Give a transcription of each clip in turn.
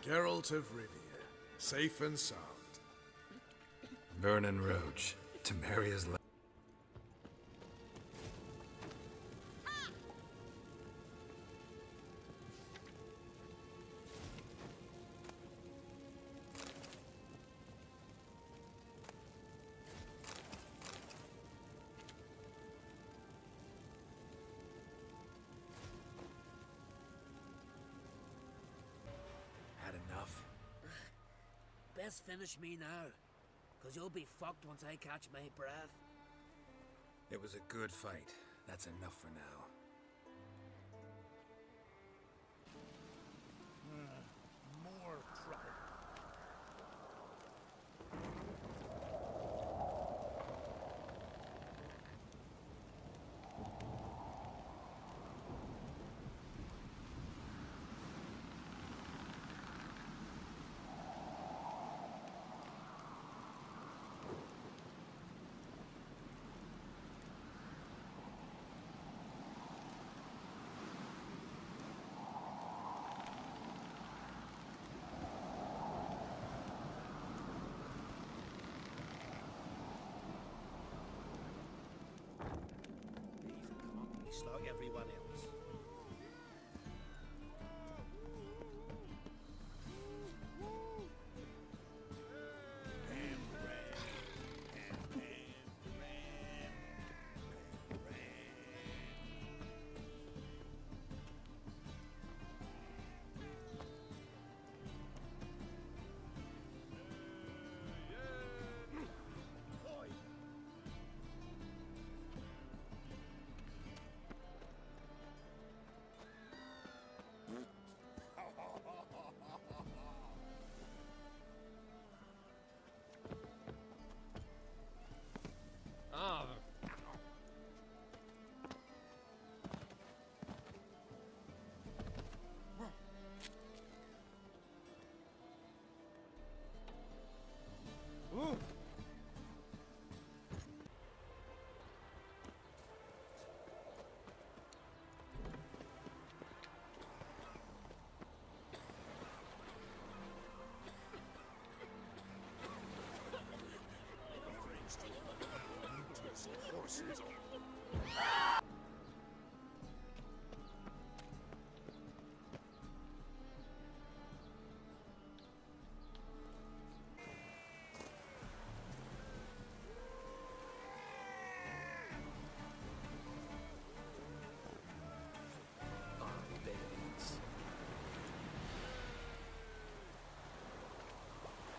Geralt of Rivia, safe and sound. Vernon Roach, Temeria's la- Had enough? Best finish me now, cause you'll be fucked once I catch my breath. It was a good fight. That's enough for now. More trouble. Like everyone else. Horses.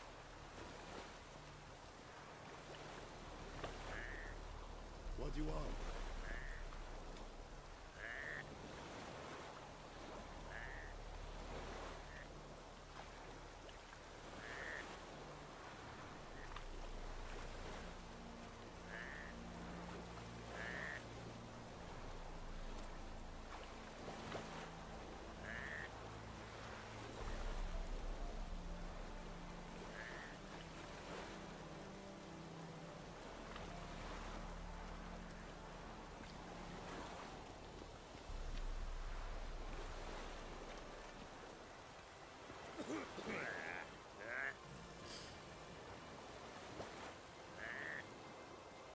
What do you want?